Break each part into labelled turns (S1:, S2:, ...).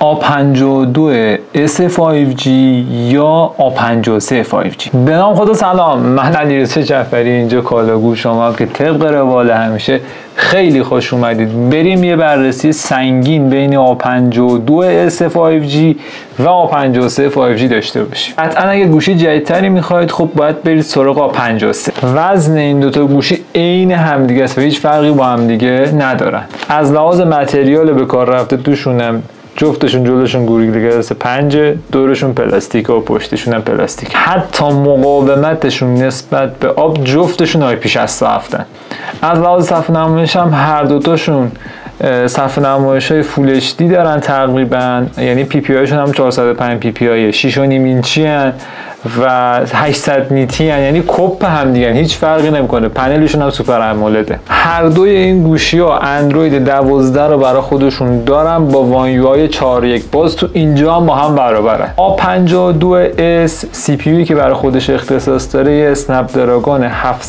S1: A52S 5G یا A53 5G. به نام خدا سلام، من علیرضا جعفری اینجا کالاگو شما که طبق روال همیشه خیلی خوش اومدید. بریم یه بررسی سنگین بین A52S 5G و A53 5G داشته باشیم. قطعا اگه گوشی جدیدتری میخواید خب باید برید سراغ A53. وزن این دوتا گوشی عین همدیگه است و هیچ فرقی با همدیگه ندارن. از لحاظ متریال به کار رفته توشونم جفتشون جلوشون گوریگلاس 5، دورشون پلاستیک و پشتشون هم پلاستیک. حتی مقاومتشون نسبت به آب جفتشون IP67 هستن. از لحاظ صفحه نمایش هم هر دوتاشون صفحه نمایش های فول HD دارن تقریبا، یعنی PPI شون هم 405 PPI 6.5 اینچی هن و 800 نیتی هن، یعنی کپ هم دیگه هیچ فرقی نمیکنه. پنلشون هم سوپر امولده. هر دوی این گوشی ها اندروید 12 رو برای خودشون دارن با وان UI 4.1. باز تو اینجا هم با هم برابرن. A52S CPU که برای خودش اختصاص داره یه اسنپ دراگون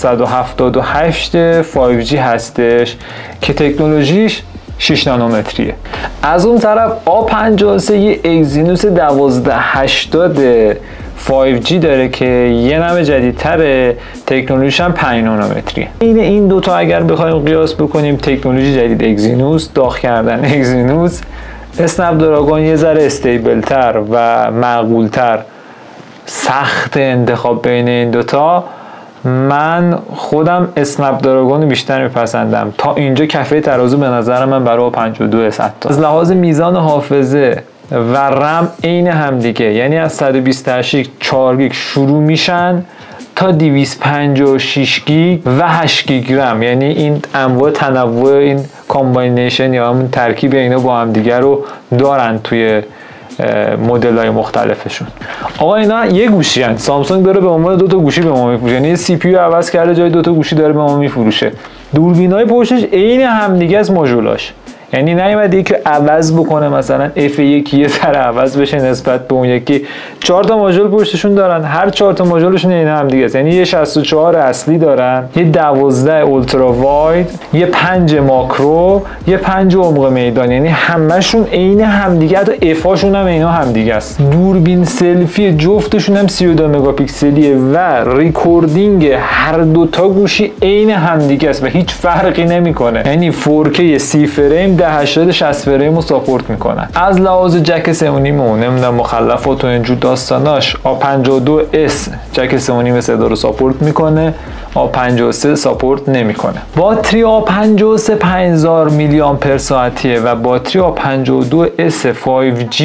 S1: 778 5G هستش که تکنولوژیش 6 نانومتریه. از اون طرف A53 یه اگزینوس 1280 5G داره که یه نم جدیدتره، تکنولوژیش هم 5 نانومتریه. این دوتا اگر بخوایم قیاس بکنیم، تکنولوژی جدید اگزینوس، داغ کردن اگزینوس، اسنپ دراگون یه ذره استیبل تر و معقول تر، سخت انتخاب بین این دوتا. من خودم اسنپ دراگون بیشتر میپسندم. تا اینجا کفه ترازو به نظر من برای A52S. از لحاظ میزان حافظه و رم عین هم دیگه، یعنی از 128 4 گیگ شروع میشن تا 256 گیگ و 8 گیگ رم، یعنی این انواع تنوع این کامباینیشن یا همون ترکیب اینا با هم دیگه رو دارن توی مدل های مختلفشون. آقا اینا یه گوشی هن. سامسونگ داره به عنوان دوتا گوشی به ما میفروشه، یعنی سی پی یو عوض کرده جای دوتا گوشی داره به ما میفروشه. دوربین های پشتش عین هم دیگه از ماژولاش، یعنی نیومده که عوض بکنه مثلا F1 یه ذره عوض بشه نسبت به اون یکی. 4 تا ماژول پشتشون دارن، هر 4 تا ماژولشون عین هم دیگه است. یعنی یه 64 اصلی دارن، یه 12 اولترا واید، یه 5 ماکرو، یه 5 عمق میدان، یعنی همشون عین هم دیگه. حتی افاشون هم اینا هم دیگه است. دوربین سلفی جفتشون هم 32 مگاپیکسلیه و ریکوردینگ هر دو تا گوشی عین هم دیگه است و هیچ فرقی نمیکنه. یعنی 4K 30 فریم 1080 60 فریم رو ساپورت میکنن. از لحاظ جک 3.5 نمیدونم مخلفات و اینجور داستاناش، A52S جک 3.5 صدا رو ساپورت میکنه، A53 ساپورت نمیکنه. باتری A53 5000 میلی آمپر ساعتیه و باتری A52S 5G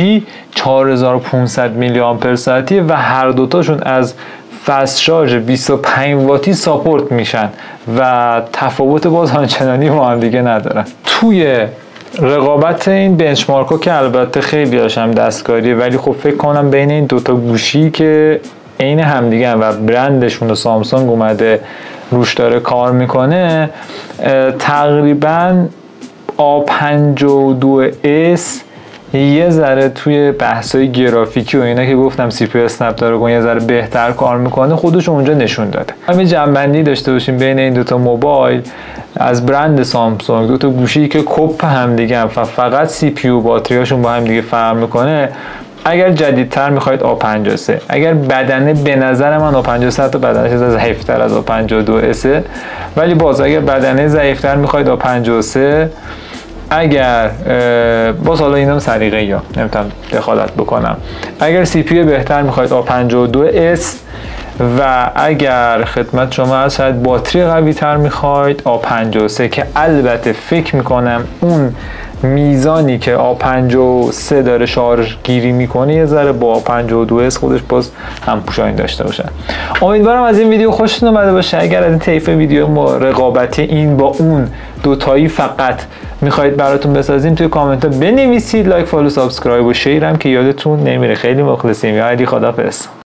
S1: 4500 میلی آمپر ساعتیه و هر دوتاشون از فست شارژ 25 واتی ساپورت میشن و تفاوت باز آنچنانی با هم دیگه ندارن. توی رقابت این بنچمارک ها که البته خیلی هاشم دستکاریه، ولی خب فکر کنم بین این دوتا گوشی که عین همدیگه و برندشون و سامسونگ اومده روش داره کار میکنه، تقریبا A52S یه ذره توی بحثای گرافیکی و اینا که گفتم سی پی یو اسنپ دراگون یه ذره بهتر کار میکنه خودش اونجا نشون داده. همین جنبندی داشته باشیم بین این دوتا موبایل از برند سامسونگ، دوتا گوشی که کپ هم دیگه و فقط سی پی یو باتریاشون با هم دیگه فرق میکنه. اگر جدیدتر میخواید A53، اگر بدنه به نظر من A53 حتی بدنش ضعیفتر از A52S، ولی باز اگر بدنه ضعیفتر میخواید A53، اگر باز حالا اینم سلیقه‌ای یا نمیتونم دخالت بکنم، اگر سی پی بهتر میخواید A52S و اگر خدمت شما هست شاید باتری قوی تر میخواید A53 که البته فکر میکنم اون میزانی که A53 داره شارژ گیری میکنه یه ذره با A52S خودش باز هم پوشانی داشته باشه. امیدوارم از این ویدیو خوشتون اومده باشه. اگر از این طیف ویدیو ما رقابتی این با اون دوتایی فقط میخواید براتون بسازیم توی کامنت ها بنویسید. لایک، فالو، سابسکرایب و شیر هم که یادتون نمیره. خیلی مخلصیم. یا علی خدافظ.